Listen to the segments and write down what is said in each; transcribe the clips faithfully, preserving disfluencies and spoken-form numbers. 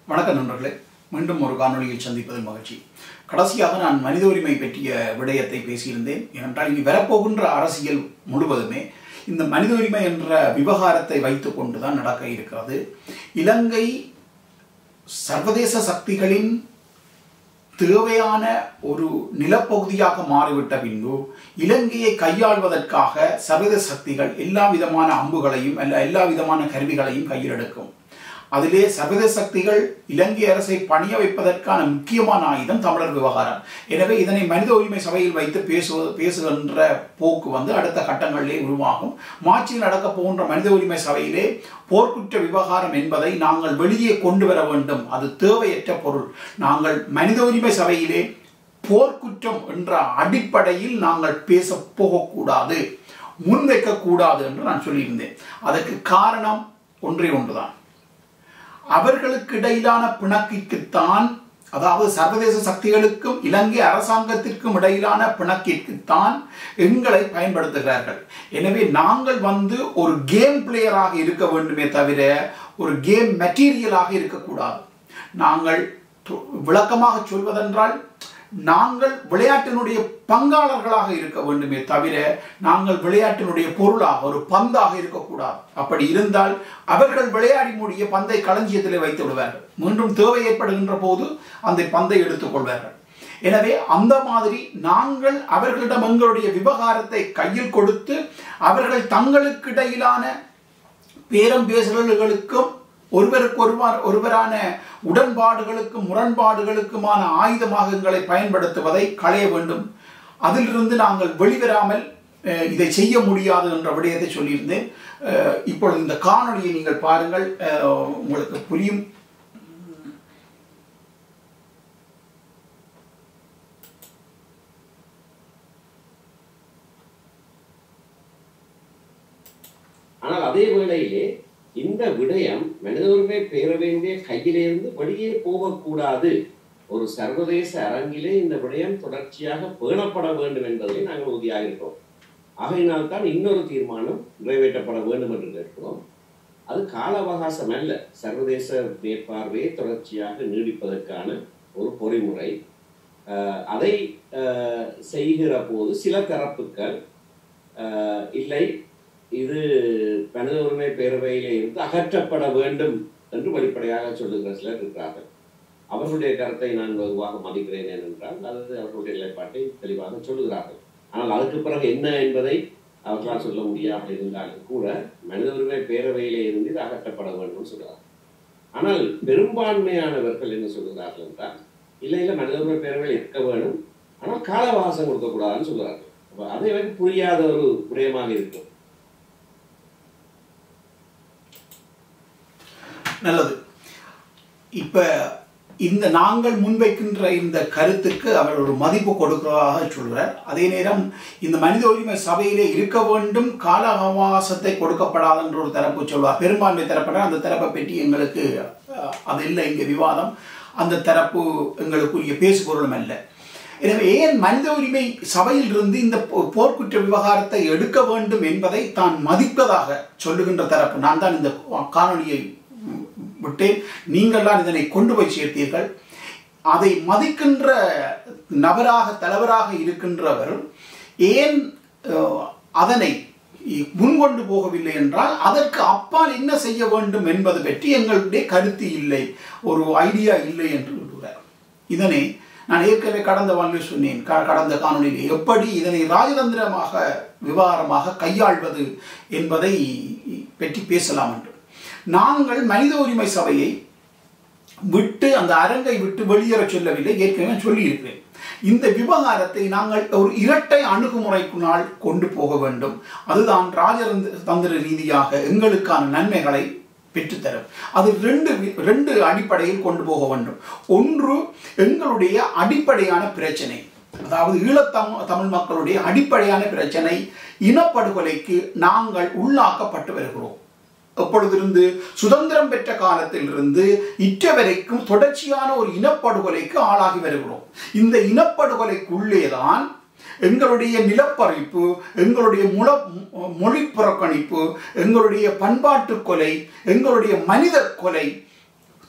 வணக்கம் நண்பர்களே, மீண்டும் ஒரு காணொளியில் சந்திப்பதில் மகிழ்ச்சி. கடைசியாக நான் மனித உரிமை பற்றிய விடயத்தை பேசியிருந்தேன். ஏனென்றால் இனி வரப்போகின்ற அரசியல் முழுவதுமே இந்த மனித உரிமை என்ற விவகாரத்தை வைத்துக் கொண்டுதான் நடக்க இருக்கிறது. இலங்கை சர்வதேச சக்திகளின் தேவையான ஒரு நிலப்பகுதியாக மாறிவிட்ட பின்பு இலங்கையை கையாள்வதற்காக சர்வதேச சக்திகள் எல்லா விதமான அம்புகளையும் அல்ல எல்லா விதமான கருவிகளையும் கையில் எடுக்கும். அதிலே சர்வதேச சக்திகள் இலங்கை அரசை பணிய வைப்பதற்கான முக்கியமான ஆயுதம் தமிழர் விவகாரம். எனவே இதனை மனித உரிமை சபையில் வைத்து பேசுவது பேசுகின்ற போக்கு வந்து அடுத்த கட்டங்களிலே உருவாகும். மார்ச்சில் நடக்க போகின்ற மனித உரிமை சபையிலே போர்க்குற்ற விவகாரம் என்பதை நாங்கள் வெளியே கொண்டு வர வேண்டும். அது தேவையற்ற பொருள். நாங்கள் மனித உரிமை சபையிலே போர்க்குற்றம் என்ற அடிப்படையில் நாங்கள் பேச போகக்கூடாது, முன்வைக்கக்கூடாது என்று நான் சொல்லியிருந்தேன். அதற்கு காரணம் ஒன்றே ஒன்றுதான். அவர்களுக்கு இடையிலான பிணக்கிற்குத்தான், அதாவது சர்வதேச சக்திகளுக்கும் இலங்கை அரசாங்கத்திற்கும் இடையிலான பிணக்கிற்குத்தான் எங்களை பயன்படுத்துகிறார்கள். எனவே நாங்கள் வந்து ஒரு கேம் பிளேயராக இருக்க வேண்டுமே தவிர ஒரு கேம் மெட்டீரியலாக இருக்கக்கூடாது. நாங்கள் விளக்கமாக சொல்வதென்றால் நாங்கள் விளையாட்டினுடைய பங்காளர்களாக இருக்க வேண்டுமே தவிர நாங்கள் விளையாட்டினுடைய பொருளாக ஒரு பந்தாக இருக்கக்கூடாது. அப்படி இருந்தால் அவர்கள் விளையாடி முடிய பந்தை களஞ்சியத்தில் வைத்து விடுவார்கள். மீண்டும் தேவை ஏற்படுகின்ற போது அந்த பந்தை எடுத்துக் கொள்வார்கள். எனவே அந்த மாதிரி நாங்கள் அவர்களிடம் எங்களுடைய விவகாரத்தை கையில் கொடுத்து அவர்கள் தங்களுக்கு இடையிலான பேரம் பேசுதல்களுக்கும் ஒருவருக்கு ஒருவர் ஒருவரான உடன்பாடுகளுக்கும் முரண்பாடுகளுக்குமான ஆயுதமாக எங்களை பயன்படுத்துவதை களைய வேண்டும். அதிலிருந்து நாங்கள் வெளிவராமல் இதை செய்ய முடியாது என்ற விடயத்தை சொல்லியிருந்தேன். இப்பொழுது இந்த காணொளியை நீங்கள் பாருங்கள், உங்களுக்கு புரியும். ஆனால் அதே வேளையிலே இந்த விடயம் மனித உரிமை பேரவையினுடைய கையிலிருந்து வெளியே போகக்கூடாது. ஒரு சர்வதேச அரங்கிலே இந்த விடயம் தொடர்ச்சியாக பேணப்பட வேண்டும் என்பதிலே நாங்கள் உறுதியாக இருக்கிறோம். ஆகையினால்தான் இன்னொரு தீர்மானம் நிறைவேற்றப்பட வேண்டும் என்று கேட்கிறோம். அது கால அவகாசம் அல்ல, சர்வதேச மேற்பார்வையை தொடர்ச்சியாக நீடிப்பதற்கான ஒரு பொறிமுறை. அதை செய்கிற போது சில தரப்புகள் இல்லை, இது மனித உரிமை பேரவையிலே இருந்து அகற்றப்பட வேண்டும் என்று வெளிப்படையாக சொல்லுகிற சிலர் இருக்கிறார்கள். அவர்களுடைய கருத்தை நான் வெகுவாக மதிக்கிறேன் ஏனென்றால் அது அவர்களுடைய நிலைப்பாட்டை தெளிவாக சொல்லுகிறார்கள். ஆனால் அதுக்கு பிறகு என்ன என்பதை அவர்களால் சொல்ல முடியாமல் இருந்தாலும் கூட மனித உரிமை பேரவையிலே இருந்து இது அகற்றப்பட வேண்டும் சொல்கிறார்கள். ஆனால் பெரும்பான்மையானவர்கள் என்ன சொல்கிறார்கள் என்றால் இல்லை இல்லை மனித உரிமை பேரவையில் இருக்க வேண்டும், ஆனால் கால அவகாசம் கொடுக்கக்கூடாதுன்னு சொல்கிறார்கள். அப்போ அதை எனக்கு புரியாத ஒரு விடயமாக இருக்கும். நல்லது. இப்ப இந்த நாங்கள் முன்வைக்கின்ற இந்த கருத்துக்கு அவர் ஒரு மதிப்பு கொடுக்கிறதாக சொல்கிறார். அதே நேரம் இந்த மனித உரிமை சபையிலே இருக்க வேண்டும், கால அவகாசத்தை கொடுக்கப்படாது என்ற ஒரு தரப்பு சொல்வார். பெரும்பான்மை தரப்பட அந்த தரப்பை பற்றி எங்களுக்கு அது இல்லை இங்கே விவாதம். அந்த தரப்பு எங்களுக்குரிய பேசுபொருளும் அல்ல. எனவே ஏன் மனித உரிமை சபையில் இருந்து இந்த போர்க்குற்ற விவகாரத்தை எடுக்க வேண்டும் என்பதை தான் மதிப்பதாக சொல்லுகின்ற தரப்பு நான் தான் இந்த காணொலியை விட்டேன். நீங்கள் தான் இதனை கொண்டு போய் சேர்த்தீர்கள். அதை மதிக்கின்ற நபராக தலைவராக இருக்கின்றவர் ஏன் அதனை முன்கொண்டு போகவில்லை என்றால் அதற்கு அப்பால் என்ன செய்ய வேண்டும் என்பது பற்றி எங்களுடைய கருத்து இல்லை, ஒரு ஐடியா இல்லை என்று சொல்கிறார். இதனை நான் ஏற்கனவே கடந்த வாழ்வில் சொன்னேன், கடந்த காணொலியில் எப்படி இதனை ராஜதந்திரமாக விவகாரமாக கையாள்வது என்பதை பற்றி பேசலாம் என்று. நாங்கள் மனித உரிமை சபையை விட்டு அந்த அரங்கை விட்டு வெளியேற சொல்லவில்லை, ஏற்கனவே சொல்லியிருக்கிறேன். இந்த விவகாரத்தை நாங்கள் ஒரு இரட்டை அணுகுமுறைக்குனால் கொண்டு போக வேண்டும். அதுதான் ராஜதந்திர ரீதியாக எங்களுக்கான நன்மைகளை பெற்றுத்தரும். அது ரெண்டு ரெண்டு அடிப்படையில் கொண்டு போக வேண்டும். ஒன்று, எங்களுடைய அடிப்படையான பிரச்சனை, அதாவது ஈழத்தமிழ் தமிழ் மக்களுடைய அடிப்படையான பிரச்சனை, இனப்படுகொலைக்கு நாங்கள் உள்ளாக்கப்பட்டு வருகிறோம். எப்பொழுதிருந்து சுதந்திரம் பெற்ற காலத்திலிருந்து இற்ற வரைக்கும் தொடர்ச்சியான ஒரு இனப்படுகொலைக்கு ஆளாகி வருகிறோம். இந்த இனப்படுகொலைக்குள்ளேதான் எங்களுடைய நிலப்பறிப்பு, எங்களுடைய முல மொழி புறக்கணிப்பு, எங்களுடைய பண்பாட்டு கொலை, எங்களுடைய மனித கொலை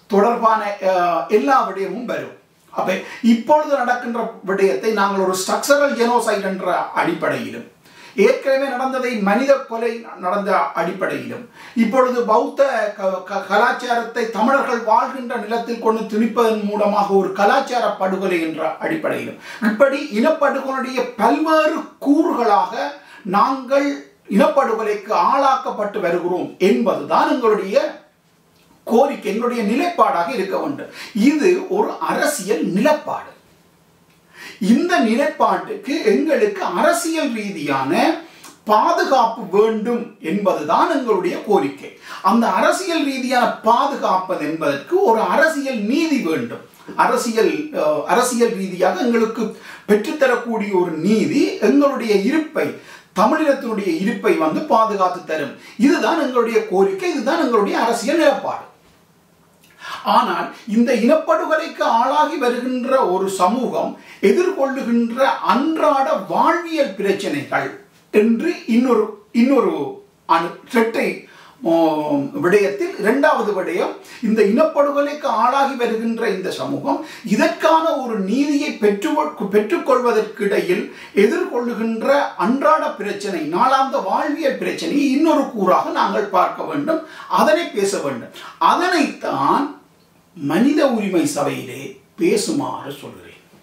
தொடர்பான எல்லா விடயமும் வரும். அப்ப இப்பொழுது நடக்கின்ற விடயத்தை நாங்கள் ஒரு ஸ்ட்ரக்சரல் ஜெனோசைட் என்ற அடிப்படையிலும், ஏற்கனவே நடந்ததை மனித கொலை நடந்த அடிப்படையிலும், இப்பொழுது பௌத்த கலாச்சாரத்தை தமிழர்கள் வாழ்கின்ற நிலத்தில் கொண்டு திணிப்பதன் மூலமாக ஒரு கலாச்சார படுகொலை என்ற அடிப்படையிலும், இப்படி இனப்படுகொலையுடைய பல்வேறு கூறுகளாக நாங்கள் இனப்படுகொலைக்கு ஆளாக்கப்பட்டு வருகிறோம் என்பதுதான் எங்களுடைய கோரிக்கை, எங்களுடைய நிலைப்பாடாக இருக்க வேண்டும். இது ஒரு அரசியல் நிலைப்பாடு. இந்த நிலைப்பாட்டுக்கு எங்களுக்கு அரசியல் ரீதியான பாதுகாப்பு வேண்டும் என்பதுதான் எங்களுடைய கோரிக்கை. அந்த அரசியல் ரீதியான பாதுகாப்பு என்பதற்கு ஒரு அரசியல் நீதி வேண்டும். அரசியல் அரசியல் ரீதியாக எங்களுக்கு பெற்றுத்தரக்கூடிய ஒரு நீதி எங்களுடைய இருப்பை, தமிழினத்தினுடைய இருப்பை வந்து பாதுகாத்து தரும். இதுதான் எங்களுடைய கோரிக்கை, இதுதான் எங்களுடைய அரசியல் நிலைப்பாடு. ஆனால் இந்த இனப்படுகொலைக்கு ஆளாகி வருகின்ற ஒரு சமூகம் எதிர்கொள்ளுகின்ற அன்றாட வாழ்வியல் பிரச்சனைகள் என்று இன்னொரு இன்னொரு இரட்டை விடயத்தில் இரண்டாவது விடயம், இந்த இனப்படுகொலைக்கு ஆளாகி வருகின்ற இந்த சமூகம் இதற்கான ஒரு நீதியை பெற்று பெற்றுக்கொள்வதற்கிடையில் எதிர்கொள்ளுகின்ற அன்றாட பிரச்சனை, நாளாந்த வாழ்வியல் பிரச்சனை இன்னொரு கூறாக நாங்கள் பார்க்க வேண்டும், அதனை பேச வேண்டும். அதனைத்தான் மனித உரிமை சபையிலே பேசுமாறு சொல்கிறேன்.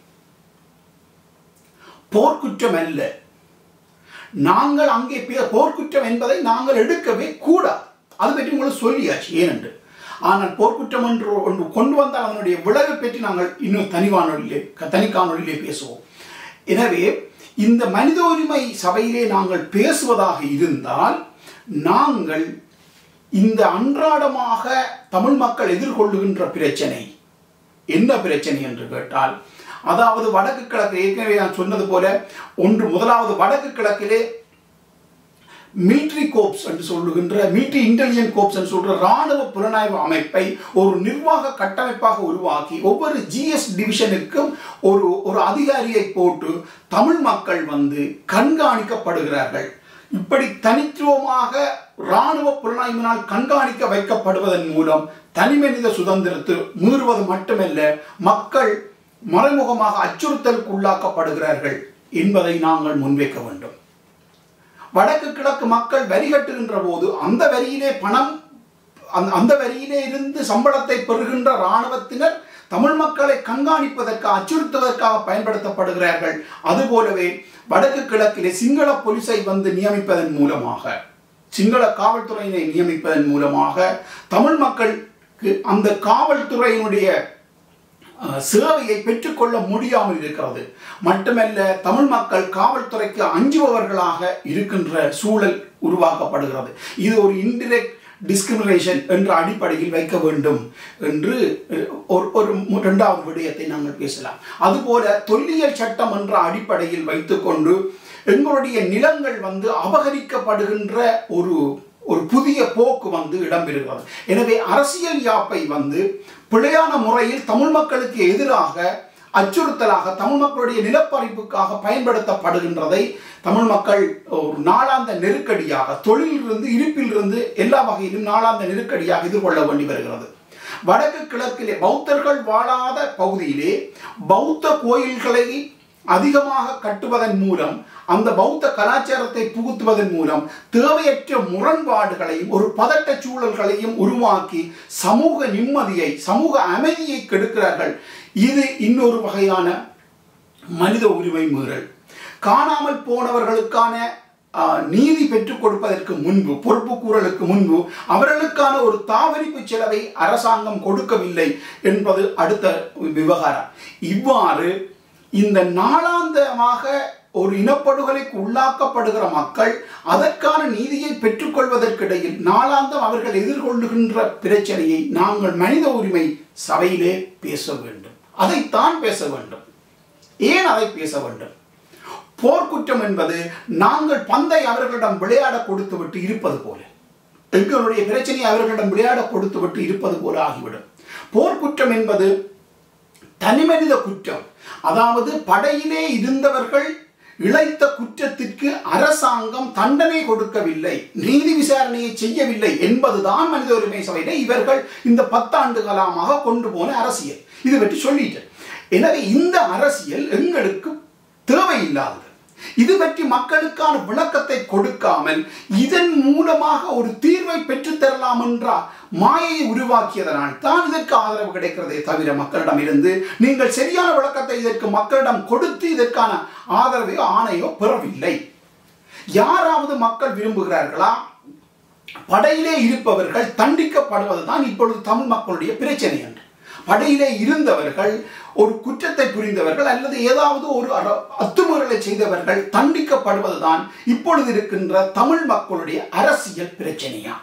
போர்க்குற்றம் அல்ல, நாங்கள் அங்கே போர்க்குற்றம் என்பதை நாங்கள் எடுக்கவே கூடாது. அது பற்றி உங்களுக்கு சொல்லியாச்சு ஏனென்று. ஆனால் போர்க்குற்றம் என்று ஒன்று கொண்டு வந்தால் அதனுடைய விளைவை பற்றி நாங்கள் இன்னும் தனி வானொலியிலே தனி காணொலியிலே பேசுவோம். எனவே இந்த மனித உரிமை சபையிலே நாங்கள் பேசுவதாக இருந்தால், நாங்கள் இந்த அன்றாடமாக தமிழ் மக்கள் எதிர்கொள்ளுகின்ற பிரச்சனை என்ன பிரச்சனை என்று கேட்டால், அதாவது வடக்கு கிழக்கு, ஏற்கனவே நான் சொன்னது போல, ஒன்று முதலாவது வடக்கு கிழக்கிலே மிலிட்ரி கோப்ஸ் என்று சொல்லுகின்ற மிலிட்ரி இன்டெலிஜென்ட் கோப்ஸ் என்று சொல்ற ராணுவ புலனாய்வு அமைப்பை ஒரு நிர்வாக கட்டமைப்பாக உருவாக்கி ஒவ்வொரு ஜிஎஸ் டிவிஷனுக்கும் ஒரு ஒரு அதிகாரியை போட்டு தமிழ் மக்கள் வந்து கண்காணிக்கப்படுகிறார்கள். இப்படி தனித்துவமாக ராணுவ புலனாய்வினால் கண்காணிக்க வைக்கப்படுவதன் மூலம் தனி மனித சுதந்திரத்தை மீறுவது மட்டுமல்ல, மக்கள் மறைமுகமாக அச்சுறுத்தலுக்கு உள்ளாக்கப்படுகிறார்கள் என்பதை நாங்கள் முன்வைக்க வேண்டும். வடக்கு கிழக்கு மக்கள் வரி கட்டுகின்ற போது அந்த வரியிலே பணம் அந்த வரியிலே இருந்து சம்பளத்தை பெறுகின்ற இராணுவத்தினர் தமிழ் மக்களை கண்காணிப்பதற்காக, அச்சுறுத்துவதற்காக பயன்படுத்தப்படுகிறார்கள். அதுபோலவே வடக்கு கிழக்கிலே சிங்கள போலீஸை வந்து நியமிப்பதன் மூலமாக, சிங்கள காவல்துறையினை நியமிப்பதன் மூலமாக தமிழ் மக்களுக்கு அந்த காவல்துறையினுடைய சேவையை பெற்றுக்கொள்ள முடியாமல் இருக்கிறது. மட்டுமல்ல, தமிழ் மக்கள் காவல்துறைக்கு அஞ்சுபவர்களாக இருக்கின்ற சூழல் உருவாக்கப்படுகிறது. இது ஒரு இன்டிரெக்ட் டிஸ்கிரிமினேஷன் என்ற அடிப்படையில் வைக்க வேண்டும் என்று ஒரு இரண்டாவது விடயத்தை நாங்கள் பேசலாம். அதுபோல தொல்லியல் சட்டம் என்ற அடிப்படையில் வைத்துக்கொண்டு எங்களுடைய நிலங்கள் வந்து அபகரிக்கப்படுகின்ற ஒரு ஒரு புதிய போக்கு வந்து இடம்பெறுகிறது. எனவே அரசியல் யாப்பை வந்து பிழையான முறையில் தமிழ் மக்களுக்கு எதிராக அச்சுறுத்தலாக தமிழ் மக்களுடைய நிலப்பறிப்புக்காக பயன்படுத்தப்படுகின்றதை தமிழ் மக்கள் ஒரு நாளாந்த நெருக்கடியாக, தொழிலிருந்து இருப்பிலிருந்து எல்லா வகையிலும் நாளாந்த நெருக்கடியாக எதிர்கொள்ள வேண்டி வருகிறது. வடக்கு கிழக்கிலே பௌத்தர்கள் வாழாத பகுதியிலே பௌத்த கோயில்களை அதிகமாக கட்டுவதன் மூலம், அந்த பௌத்த கலாச்சாரத்தை புகுத்துவதன் மூலம் தேவையற்ற முரண்பாடுகளையும் ஒரு பதட்ட சூழல்களையும் உருவாக்கி சமூக நிம்மதியை, சமூக அமைதியை கெடுக்கிறார்கள். இது இன்னொரு வகையான மனித உரிமை மீறல். காணாமல் போனவர்களுக்கான நீதி பெற்றுக் கொடுப்பதற்கு முன்பு, பொறுப்பு கூறலுக்கு முன்பு அவர்களுக்கான ஒரு தாவரிப்பு செலவை அரசாங்கம் கொடுக்கவில்லை என்பது அடுத்த விவகாரம். இவ்வாறு இந்த நாளாந்தமாக ஒரு இனப்படுகொலைக்கு உள்ளாக்கப்படுகிற மக்கள் அதற்கான நீதியை பெற்றுக்கொள்வதற்கிடையில் நாளாந்தம் அவர்கள் எதிர்கொள்ளுகின்ற பிரச்சனையை நாங்கள் மனித உரிமை சபையிலே பேச வேண்டும். அதைத்தான் பேச வேண்டும். ஏன் அதை பேச வேண்டும்? போர்க்குற்றம் என்பது நாங்கள் பந்தை அவர்களிடம் விளையாட கொடுத்து விட்டு இருப்பது போல, எங்களுடைய பிரச்சனையை அவர்களிடம் விளையாட கொடுத்து விட்டு இருப்பது போல ஆகிவிடும். போர்க்குற்றம் என்பது தனிமனித குற்றம். அதாவது படையிலே இருந்தவர்கள் இழைத்த குற்றத்திற்கு அரசாங்கம் தண்டனை கொடுக்கவில்லை, நீதி விசாரணையை செய்யவில்லை என்பதுதான் மனித உரிமை சபையில இவர்கள் இந்த பத்தாண்டு காலமாக கொண்டு போன அரசியல். இது பற்றி சொல்லிட்டேன். எனவே இந்த அரசியல் எங்களுக்கு தேவையில்லாதது. இது பற்றி மக்களுக்கான விளக்கத்தை கொடுக்காமல் இதன் மூலமாக ஒரு தீர்வை பெற்றுத்தரலாம் என்ற மாயை உருவாக்கியதனால் தான் இதற்கு ஆதரவு கிடைக்கிறதே தவிர மக்களிடம் இருந்து நீங்கள் சரியான விளக்கத்தை இதற்கு மக்களிடம் கொடுத்து இதற்கான ஆதரவையோ ஆணையோ பெறவில்லை. யாராவது மக்கள் விரும்புகிறார்களா? படையிலே இருப்பவர்கள் தண்டிக்கப்படுவதுதான் இப்பொழுது தமிழ் மக்களுடைய பிரச்சனை என்று. படையிலே இருந்தவர்கள், ஒரு குற்றத்தை புரிந்தவர்கள் அல்லது ஏதாவது ஒரு அத்துமீறலை செய்தவர்கள் தண்டிக்கப்படுவதுதான் இப்பொழுது இருக்கின்ற தமிழ் மக்களுடைய அரசியல் பிரச்சனையா?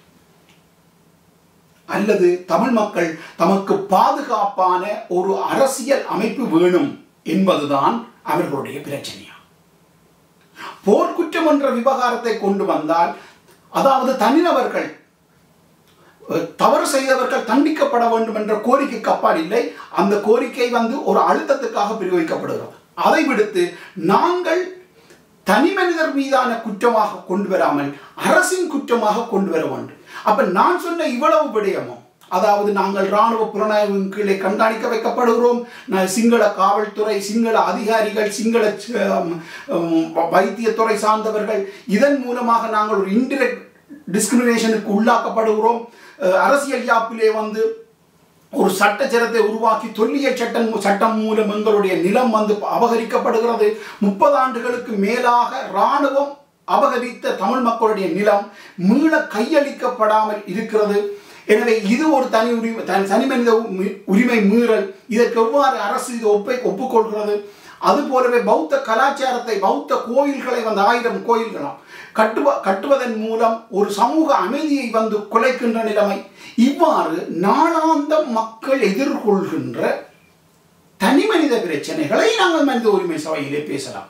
அல்லது தமிழ் மக்கள் தமக்கு பாதுகாப்பான ஒரு அரசியல் அமைப்பு வேணும் என்பதுதான் அவர்களுடைய பிரச்சனையா? போர்க்குற்றம் என்ற விவகாரத்தை கொண்டு வந்தால், அதாவது தனிநபர்கள் தவறு செய்தவர்கள் தண்டிக்கப்பட வேண்டும் என்ற கோரிக்கைக்கு அப்பால் இல்லை. அந்த கோரிக்கை வந்து ஒரு அழுத்தத்துக்காக பிரிவிக்கப்படுகிறது. அதை விடுத்து நாங்கள் தனி மனிதர் மீதான குற்றமாக கொண்டு வராமல் அரசின் குற்றமாக கொண்டு வர வேண்டும். அப்ப நான் சொன்ன இவ்வளவு விடயமும், அதாவது நாங்கள் இராணுவ புலனாய்வின் கீழே கண்காணிக்க வைக்கப்படுகிறோம், சிங்கள காவல்துறை, சிங்கள அதிகாரிகள், சிங்கள வைத்தியத்துறை சார்ந்தவர்கள், இதன் மூலமாக நாங்கள் ஒரு இன்டிரெக்ட் டிஸ்கிரிமினேஷனுக்கு உள்ளாக்கப்படுகிறோம். அரசியல் யாப்பிலே வந்து ஒரு சட்டச்சரத்தை உருவாக்கி தொல்லியல் சட்டம் சட்டம் மூலம் எங்களுடைய நிலம் வந்து அபகரிக்கப்படுகிறது. முப்பது ஆண்டுகளுக்கு மேலாக இராணுவம் அபகரித்த தமிழ் மக்களுடைய நிலம் மீள கையளிக்கப்படாமல் இருக்கிறது. எனவே இது ஒரு தனி உரிமை தனி மனித உரிமை மீறல். இதற்கு எவ்வாறு அரசு இது ஒப்பை ஒப்புக்கொள்கிறது? அதுபோலவே பௌத்த கலாச்சாரத்தை, பௌத்த கோயில்களை வந்து ஆயிரம் கோயில்களாம் கட்டுவ கட்டுவதன் மூலம் ஒரு சமூக அமைதியை வந்து குலைக்கின்ற நிலைமை. இவ்வாறு நாளாந்த மக்கள் எதிர்கொள்கின்ற தனி மனித பிரச்சனைகளை நாங்கள் மனித உரிமை சபையிலே பேசலாம்.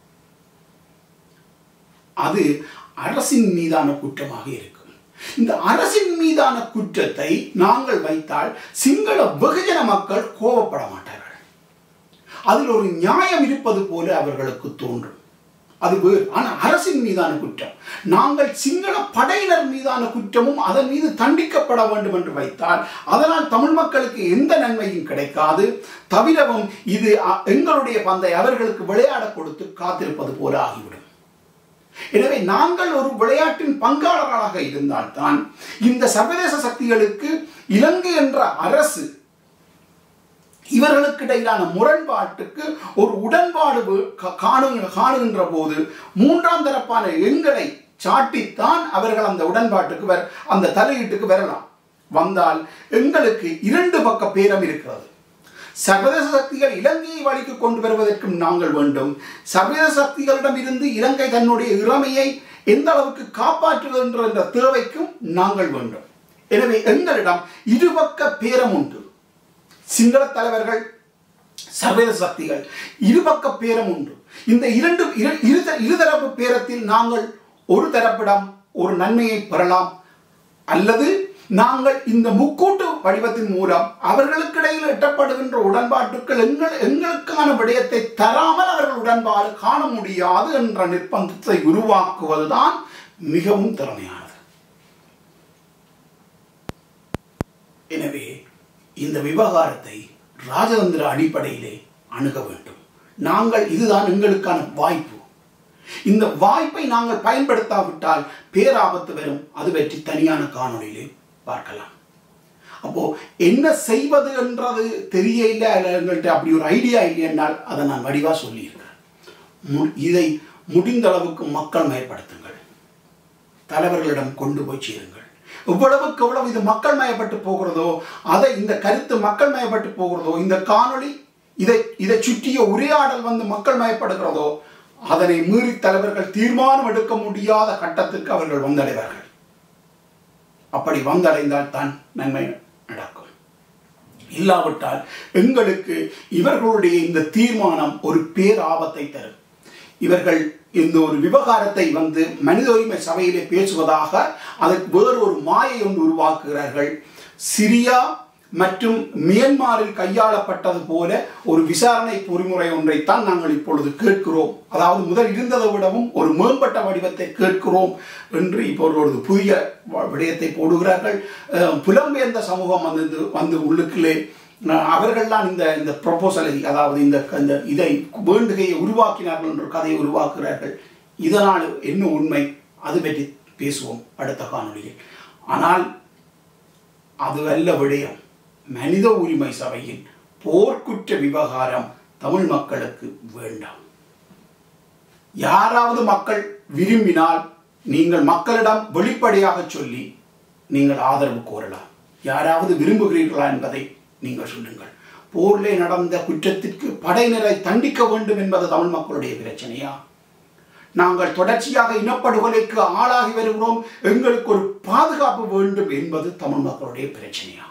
அது அரசின் மீதான குற்றமாக இருக்கும். இந்த அரசின் மீதான குற்றத்தை நாங்கள் வைத்தால் சிங்கள வெகுஜன மக்கள் கோபப்பட மாட்டார்கள். அதில் ஒரு நியாயம் இருப்பது போல அவர்களுக்கு தோன்றும். அது வேறு. ஆனால் அரசின் மீதான குற்றம், நாங்கள் சிங்கள படையினர் மீதான குற்றமும் அதன் மீது தண்டிக்கப்பட வேண்டும் என்று வைத்தால் அதனால் தமிழ் மக்களுக்கு எந்த நன்மையும் கிடைக்காது. தவிரவும் இது எங்களுடைய பந்தை அவர்களுக்கு விளையாட கொடுத்து காத்திருப்பது போல ஆகிவிடும். எனவே நாங்கள் ஒரு விளையாட்டின் பங்காளராக இருந்தால்தான் இந்த சர்வதேச சக்திகளுக்கு இலங்கை என்ற அரசு இவர்களுக்கு இடையிலான முரண்பாட்டுக்கு ஒரு உடன்பாடு காணுகின்ற போது மூன்றாம் தரப்பான எங்களை சாட்டித்தான் அவர்கள் அந்த உடன்பாட்டுக்கு வர அந்த தலையீட்டுக்கு வரலாம். வந்தால் எங்களுக்கு இரண்டு பக்க பேரம் இருக்கிறது. சர்வதேச சக்திகள் இலங்கையை வழிக்கு கொண்டு வருவதற்கும் நாங்கள் வேண்டும். சர்வதேச சக்திகளிடம் இருந்து இலங்கை தன்னுடைய இளமையை எந்த அளவுக்கு காப்பாற்றுகின்ற என்ற தேவைக்கும் நாங்கள் வேண்டும். எனவே எங்களிடம் இருபக்க பேரம் உண்டு. சிங்கள தலைவர்கள், சர்வதேச சக்திகள், இருபக்க பேரம் உண்டு. இந்த இரண்டு இருதரப்பு பேரத்தில் நாங்கள் ஒரு தரப்பிடம் ஒரு நன்மையை பெறலாம், அல்லது நாங்கள் இந்த முக்கூட்டு வடிவத்தின் மூலம் அவர்களுக்கு இடையில் எட்டப்படுகின்ற உடன்பாட்டுக்கள் எங்கள் எங்களுக்கான விடயத்தை தராமல் அவர்கள் உடன்பாடு காண முடியாது என்ற நிர்பந்தத்தை உருவாக்குவதுதான் மிகவும் திறமையானது. எனவே இந்த விவகாரத்தை ராஜதந்திர அடிப்படையிலே அணுக வேண்டும். நாங்கள் இதுதான் எங்களுக்கான வாய்ப்பு. இந்த வாய்ப்பை நாங்கள் பயன்படுத்தாவிட்டால் பேராபத்து வரும். அது பற்றி தனியான காணொளியிலே பார்க்கலாம். அப்போ என்ன செய்வது என்றது தெரிய இல்லை, எங்கள்கிட்ட அப்படி ஒரு ஐடியா இல்லை என்றால் அதை நான் வடிவா சொல்லியிருக்கிறேன். இதை முடிந்த அளவுக்கு மக்கள் மயப்படுத்துங்கள், தலைவர்களிடம் கொண்டு போய் சேருங்கள். எவ்வளவுக்கு எவ்வளவு இது மக்கள் மயப்பட்டு போகிறதோ, அதை இந்த கருத்து மக்கள் மயப்பட்டு போகிறதோ, இந்த காணொளி இதை இதை சுற்றிய உரையாடல் வந்து மக்கள் மயப்படுகிறதோ, அதனை மீறி தலைவர்கள் தீர்மானம் எடுக்க முடியாத கட்டத்திற்கு அவர்கள் வந்தடைவார்கள். அப்படி வந்தடைந்தால் தான் நன்மை நடக்கும். இல்லாவிட்டால் எங்களுக்கு இவர்களுடைய இந்த தீர்மானம் ஒரு பேராபத்தை தரும். இவர்கள் இந்த ஒரு விவகாரத்தை வந்து மனித உரிமை சபையிலே பேசுவதாக அதற்கு வேறு ஒரு மாயை ஒன்று உருவாக்குகிறார்கள். சிரியா மற்றும் மியன்மாரில் கையாளப்பட்டது போல ஒரு விசாரணை பொறிமுறை ஒன்றைத்தான் நாங்கள் இப்பொழுது கேட்கிறோம். அதாவது முதல் இருந்ததை விடவும் ஒரு மேம்பட்ட வடிவத்தை கேட்கிறோம் என்று இப்போது ஒரு புதிய விடயத்தை போடுகிறார்கள். புலம்பெயர்ந்த சமூகம் வந்து வந்து உள்ளுக்குள்ளே அவர்கள்தான் இந்த இந்த ப்ரொபோசலை, அதாவது இந்த இந்த இதை வேண்டுகையை உருவாக்கினார்கள் என்ற கதையை உருவாக்குகிறார்கள். இதனால் என்ன உண்மை, அது பற்றி பேசுவோம் அடுத்த காணொலியில். ஆனால் அது அல்ல விடயம். மனித உரிமை சபையின் போர்க்குற்ற விவகாரம் தமிழ் மக்களுக்கு வேண்டாம். யாராவது மக்கள் விரும்பினால் நீங்கள் மக்களிடம் வெளிப்படையாக சொல்லி நீங்கள் ஆதரவு கோரலாம். யாராவது விரும்புகிறீர்களா என்பதை நீங்கள் சொல்லுங்கள். போரிலே நடந்த குற்றத்திற்கு படையினரை தண்டிக்க வேண்டும் என்பது தமிழ் மக்களுடைய பிரச்சனையா? நாங்கள் தொடர்ச்சியாக இனப்படுகொலைக்கு ஆளாகி வருகிறோம், எங்களுக்கு ஒரு பாதுகாப்பு வேண்டும் என்பது தமிழ் மக்களுடைய பிரச்சனையா?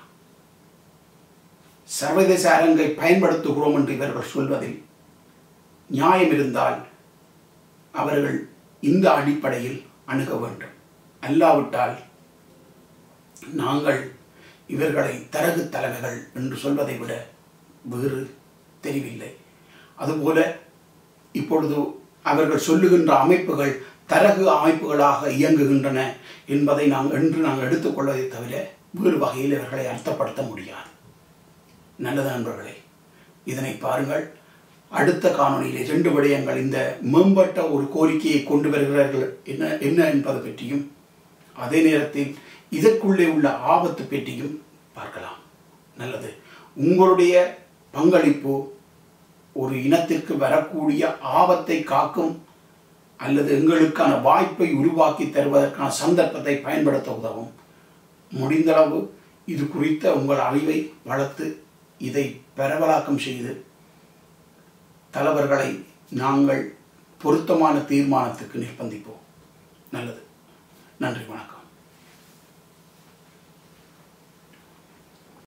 சர்வதேச அரங்கை பயன்படுத்துகிறோம் என்று இவர்கள் சொல்வதில் நியாயம் இருந்தால் அவர்கள் இந்த அடிப்படையில் அணுக வேண்டும். அல்லாவிட்டால் நாங்கள் இவர்களை தரகு தலைமைகள் என்று சொல்வதை விட வேறு தெரியவில்லை. அதுபோல இப்பொழுது அவர்கள் சொல்லுகின்ற அமைப்புகள் தரகு அமைப்புகளாக இயங்குகின்றன என்பதை நாங்கள் என்று நாங்கள் எடுத்துக்கொள்வதை தவிர வேறு வகையில் இவர்களை அர்த்தப்படுத்த முடியாது. நல்லது நண்பர்களே, இதனை பாருங்கள். அடுத்த காணொலியில் இரண்டு விடயங்கள், இந்த மேம்பட்ட ஒரு கோரிக்கையை கொண்டு வருகிறார்கள் என்ன என்ன என்பது பற்றியும், அதே நேரத்தில் இதற்குள்ளே உள்ள ஆபத்து பற்றியும் பார்க்கலாம். நல்லது. உங்களுடைய பங்களிப்பு ஒரு இனத்திற்கு வரக்கூடிய ஆபத்தை காக்கும் அல்லது எங்களுக்கான வாய்ப்பை உருவாக்கி தருவதற்கான சந்தர்ப்பத்தை பயன்படுத்த உதவும். முடிந்தளவு இது குறித்த உங்கள் அறிவை வளர்த்து இதை பரவலாக்கம் செய்து தலைவர்களை நாங்கள் பொருத்தமான தீர்மானத்துக்கு நிர்பந்திப்போம். நல்லது. நன்றி, வணக்கம்.